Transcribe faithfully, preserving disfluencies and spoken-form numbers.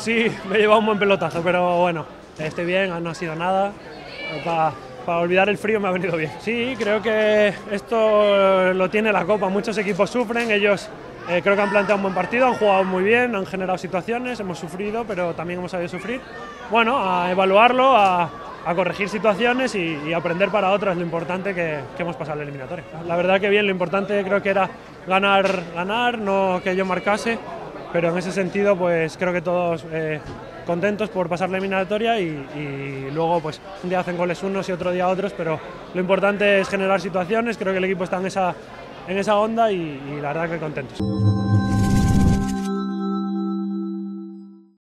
Sí, me he llevado un buen pelotazo, pero bueno, estoy bien, no ha sido nada. Para pa olvidar el frío me ha venido bien. Sí, creo que esto lo tiene la Copa, muchos equipos sufren, ellos eh, creo que han planteado un buen partido, han jugado muy bien, han generado situaciones, hemos sufrido, pero también hemos sabido sufrir. Bueno, a evaluarlo, a, a corregir situaciones y, y aprender para otras, lo importante que, que hemos pasado la eliminatoria. La verdad que bien, lo importante creo que era ganar, ganar, no que yo marcase, pero en ese sentido pues creo que todos eh, contentos por pasar la eliminatoria y, y luego pues un día hacen goles unos y otro día otros, pero lo importante es generar situaciones, creo que el equipo está en esa, en esa onda y, y la verdad que contentos.